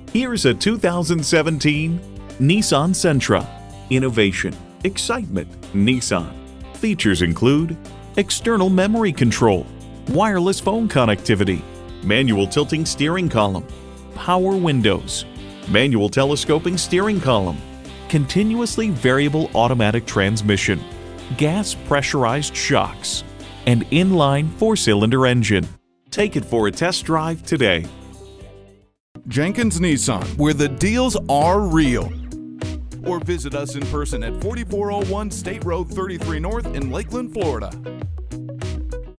Here's a 2017 Nissan Sentra. Innovation, excitement, Nissan. Features include external memory control, wireless phone connectivity, manual tilting steering column, power windows, manual telescoping steering column, continuously variable automatic transmission, gas pressurized shocks, and inline 4-cylinder engine. Take it for a test drive today. Jenkins Nissan, where the deals are real. Or visit us in person at 4401 State Road 33 North in Lakeland, Florida.